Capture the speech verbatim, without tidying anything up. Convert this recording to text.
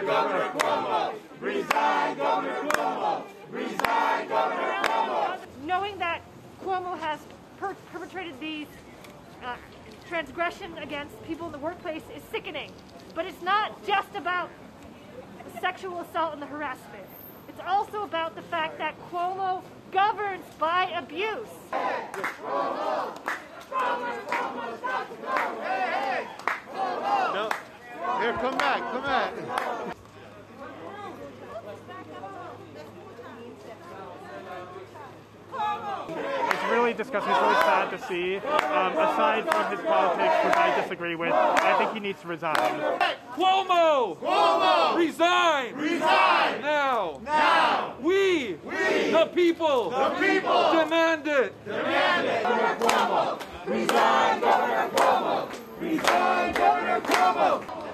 Resign, Governor Cuomo! Resign, Governor Cuomo! Resign, Governor Cuomo! Knowing that Cuomo has per perpetrated these uh, transgressions against people in the workplace is sickening. But it's not just about sexual assault and the harassment. It's also about the fact that Cuomo governs by abuse. Hey, Cuomo! Cuomo, Cuomo's got to go! Hey, hey! Cuomo! No. Here, come back, come back. It's really disgusting. It's really sad to see. Um, aside from his politics, which I disagree with, I think he needs to resign. Cuomo! Cuomo! Resign! Resign! Now! Now! We! We! The people! The people! Demand it! Demand it! Governor Cuomo! Resign, Governor Cuomo! Resign, Governor Cuomo!